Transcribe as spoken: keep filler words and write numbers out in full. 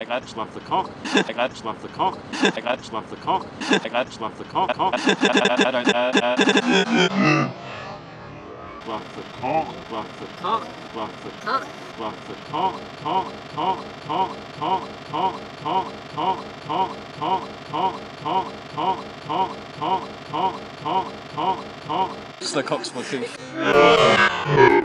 red slap the cock, red slap the cock, red slap the cock, red slap the cock, cock, slap the cock, slap the cock, slap the cock, slap the cock, cock, cock, cock, cock, cock, cock, cock, cock, cock, cock, cock, cock, cock, cock, cock, cock, cock, cock. It's the cock's my teeth.